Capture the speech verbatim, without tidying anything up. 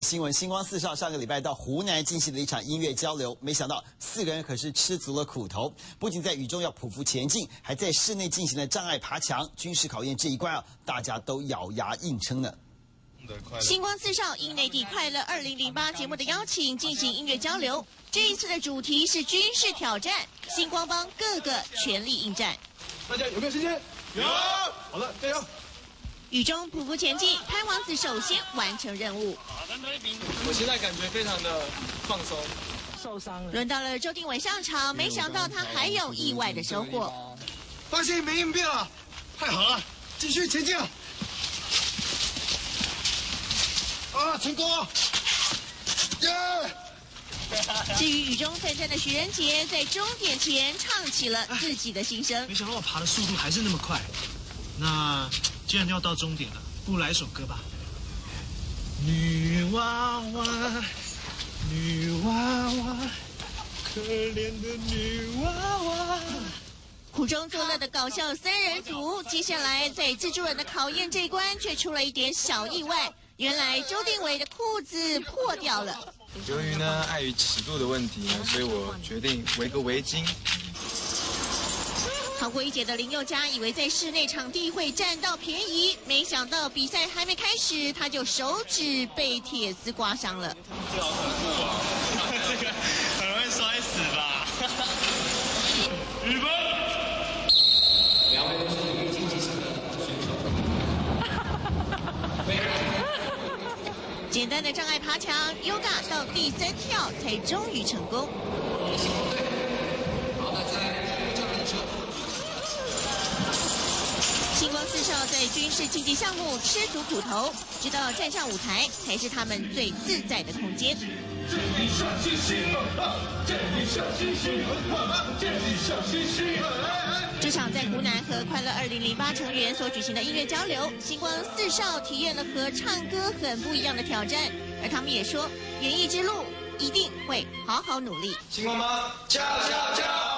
新闻，星光四少上个礼拜到湖南进行了一场音乐交流，没想到四个人可是吃足了苦头，不仅在雨中要匍匐前进，还在室内进行了障碍爬墙、军事考验这一关啊，大家都咬牙硬撑呢。 星光四少应内地快乐二零零八节目的邀请进行音乐交流，这一次的主题是军事挑战，星光帮各个全力应战。 大家有没有信心？有。好了，加油！ 雨中匍匐前进，潘王子首先完成任务。 我现在感觉非常的放松。 受伤了。轮到了周定伟上场，没想到他还有意外的收获。 发现没硬币了，太好了，继续前进。 啊，成功了！耶！ 至于雨中奋战的徐仁杰，在终点前唱起了自己的心声。 没想到我爬的速度还是那么快。那既然要到终点了，不如来一首歌吧。女娃娃，女娃娃，可怜的女娃娃。 苦中作乐的搞笑三人组，接下来在蜘蛛人的考验这一关却出了一点小意外。原来周定伟的裤子破掉了。 由于呢碍于尺度的问题呢，所以我决定围个围巾。 逃过一劫的林宥嘉以为在室内场地会占到便宜，没想到比赛还没开始，他就手指被铁丝刮伤了。 这好恐怖啊！这个很容易摔死吧？预备。 两位都是一个竞技型的选手。 简单的障碍爬墙 ，Yoga 到第三跳才终于成功。星光四少在军事竞技项目吃足苦头，直到站上舞台才是他们最自在的空间。 建立上信心，建立上信心，建立上信心。 这场在湖南和快乐二零零八成员所举行的音乐交流，星光四少体验了和唱歌很不一样的挑战，而他们也说，演艺之路一定会好好努力。 星光帮，加油加油加油！